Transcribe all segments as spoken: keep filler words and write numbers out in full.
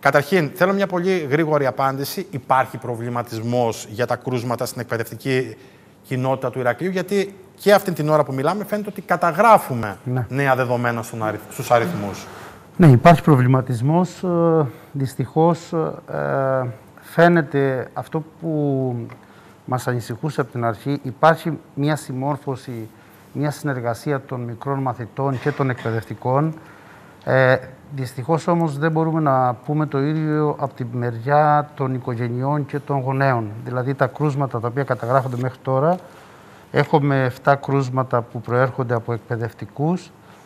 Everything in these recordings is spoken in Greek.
Καταρχήν, θέλω μια πολύ γρήγορη απάντηση. Υπάρχει προβληματισμός για τα κρούσματα στην εκπαιδευτική κοινότητα του Ηρακλείου? Γιατί και αυτή την ώρα που μιλάμε φαίνεται ότι καταγράφουμε ναι. νέα δεδομένα στους αριθμούς. Ναι, υπάρχει προβληματισμός. Δυστυχώς ε, φαίνεται αυτό που μας ανησυχούσε από την αρχή. Υπάρχει μια συμμόρφωση, μια συνεργασία των μικρών μαθητών και των εκπαιδευτικών. Ε, δυστυχώς όμως δεν μπορούμε να πούμε το ίδιο από τη μεριά των οικογενειών και των γονέων. Δηλαδή τα κρούσματα τα οποία καταγράφονται μέχρι τώρα, έχουμε επτά κρούσματα που προέρχονται από εκπαιδευτικούς,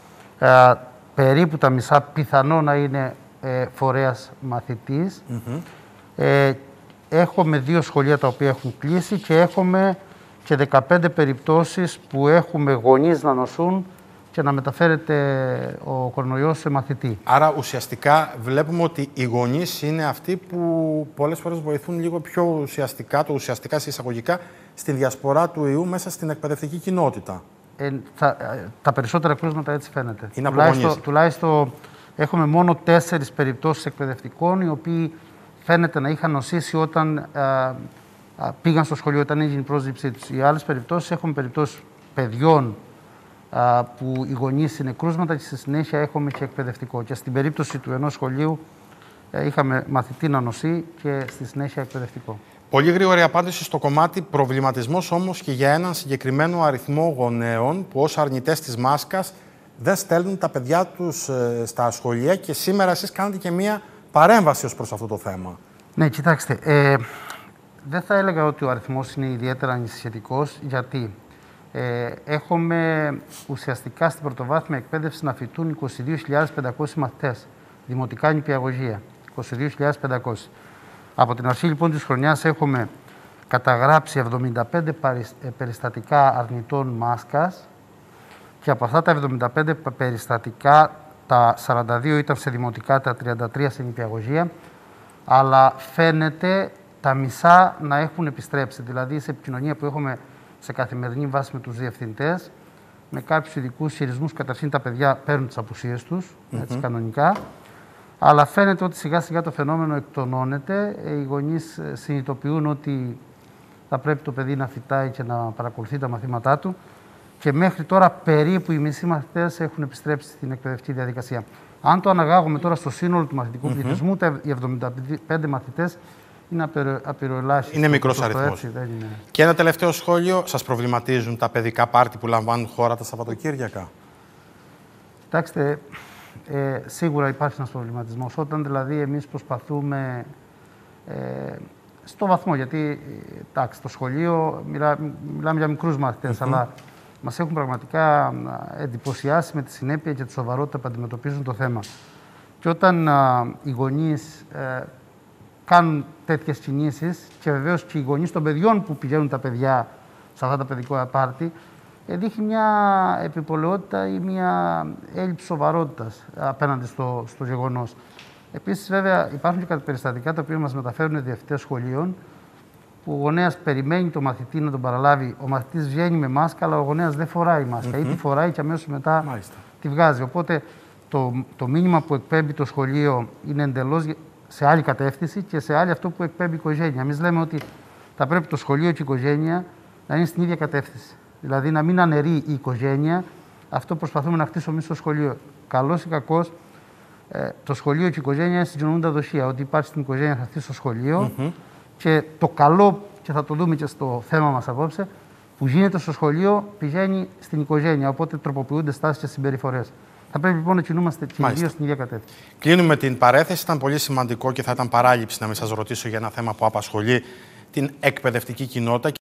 ε, περίπου τα μισά πιθανό να είναι ε, φορέας μαθητής. Mm-hmm. ε, έχουμε δύο σχολεία τα οποία έχουν κλείσει και έχουμε και δεκαπέντε περιπτώσεις που έχουμε γονείς να νοσούν και να μεταφέρεται ο κορονοϊός σε μαθητή. Άρα ουσιαστικά βλέπουμε ότι οι γονείς είναι αυτοί που πολλές φορές βοηθούν λίγο πιο ουσιαστικά, το ουσιαστικά σε εισαγωγικά, στη διασπορά του ιού μέσα στην εκπαιδευτική κοινότητα. Ε, τα, τα περισσότερα κρούσματα έτσι φαίνεται. Είναι από τουλάχιστον, γονείς. Τουλάχιστον έχουμε μόνο τέσσερις περιπτώσεις εκπαιδευτικών οι οποίοι φαίνεται να είχαν νοσήσει όταν α, α, πήγαν στο σχολείο, όταν έγινε η πρόσληψή τους. Οι άλλες περιπτώσεις έχουμε περιπτώσεις παιδιών α, που οι γονείς είναι κρούσματα και στη συνέχεια έχουμε και εκπαιδευτικό. Και στην περίπτωση του ενός σχολείου α, είχαμε μαθητή να νοσεί και στη συνέχεια εκπαιδευτικό. Πολύ γρήγορη απάντηση στο κομμάτι προβληματισμός όμως και για έναν συγκεκριμένο αριθμό γονέων που ως αρνητές της μάσκας δεν στέλνουν τα παιδιά τους ε, στα σχολεία και σήμερα εσείς κάνετε και μία παρέμβαση ως προς αυτό το θέμα. Ναι, κοιτάξτε, ε, δεν θα έλεγα ότι ο αριθμός είναι ιδιαίτερα ανησυχητικός, γιατί ε, έχουμε ουσιαστικά στην πρωτοβάθμια εκπαίδευση να φοιτούν είκοσι δύο χιλιάδες πεντακόσιοι μαθητές, δημοτικά νηπιαγωγεία, είκοσι δύο χιλιάδες πεντακόσιοι. Από την αρχή λοιπόν της χρονιάς έχουμε καταγράψει εβδομήντα πέντε περιστατικά αρνητών μάσκας και από αυτά τα εβδομήντα πέντε περιστατικά τα σαράντα δύο ήταν σε δημοτικά, τα τριάντα τρία σε νηπιαγωγεία, αλλά φαίνεται τα μισά να έχουν επιστρέψει. Δηλαδή σε επικοινωνία που έχουμε σε καθημερινή βάση με τους διευθυντές, με κάποιους ειδικούς χειρισμούς, καταρχήν τα παιδιά παίρνουν τις απουσίες τους, mm-hmm. έτσι κανονικά, αλλά φαίνεται ότι σιγά σιγά το φαινόμενο εκτονώνεται. Οι γονείς συνειδητοποιούν ότι θα πρέπει το παιδί να φοιτάει και να παρακολουθεί τα μαθήματά του και μέχρι τώρα περίπου οι μισοί μαθητές έχουν επιστρέψει στην εκπαιδευτική διαδικασία. Αν το αναγάγουμε τώρα στο σύνολο του μαθητικού mm-hmm. πληθυσμού, τα, οι εβδομήντα πέντε μαθητές είναι απειροελάχιστοι. Είναι μικρός αριθμός. Είναι... Και ένα τελευταίο σχόλιο, σας προβληματίζουν τα παιδικά πάρτι που λαμβάνουν χώρα τα Σαββατοκύριακα? Κοιτάξτε, ε, σίγουρα υπάρχει ένας προβληματισμός. Όταν δηλαδή εμείς προσπαθούμε ε, στο βαθμό, γιατί εντάξει, το σχολείο μιλά, μιλάμε για μικρούς μαθητές, mm-hmm. αλλά μας έχουν πραγματικά εντυπωσιάσει με τη συνέπεια και τη σοβαρότητα που αντιμετωπίζουν το θέμα. Και όταν α, οι γονείς ε, κάνουν τέτοιες κινήσεις και βεβαίως και οι γονείς των παιδιών που πηγαίνουν τα παιδιά σε αυτά τα παιδικά πάρτι, ε, δείχνει μια επιπολαιότητα ή μια έλλειψη σοβαρότητας απέναντι στο, στο γεγονός. Επίσης, βέβαια, υπάρχουν και περιστατικά τα οποία μας μεταφέρουν διευθυντές σχολείων, που ο γονέας περιμένει το μαθητή να τον παραλάβει. Ο μαθητής βγαίνει με μάσκα, αλλά ο γονέας δεν φοράει μάσκα. Mm-hmm. Ή τη φοράει και αμέσως μετά Μάλιστα. τη βγάζει. Οπότε το, το μήνυμα που εκπέμπει το σχολείο είναι εντελώς σε άλλη κατεύθυνση και σε άλλη αυτό που εκπέμπει η οικογένεια. Εμείς λέμε ότι θα πρέπει το σχολείο και η οικογένεια να είναι στην ίδια κατεύθυνση. Δηλαδή να μην αναιρεί η οικογένεια αυτό που προσπαθούμε να χτίσουμε εμείς στο σχολείο. Καλός ή κακός, ε, το σχολείο και η οικογένεια είναι συγκοινωνούντα δοσία. Ό,τι υπάρχει στην οικογένεια θα χτίσει στο σχολείο. Mm-hmm. Και το καλό, και θα το δούμε και στο θέμα μας απόψε, που γίνεται στο σχολείο πηγαίνει στην οικογένεια. Οπότε τροποποιούνται στάσεις και συμπεριφορές. Θα πρέπει λοιπόν να κινούμαστε και οι δύο στην ίδια κατεύθυνση. Κλείνουμε την παρέθεση. Ήταν πολύ σημαντικό και θα ήταν παράληψη να μην σας ρωτήσω για ένα θέμα που απασχολεί την εκπαιδευτική κοινότητα.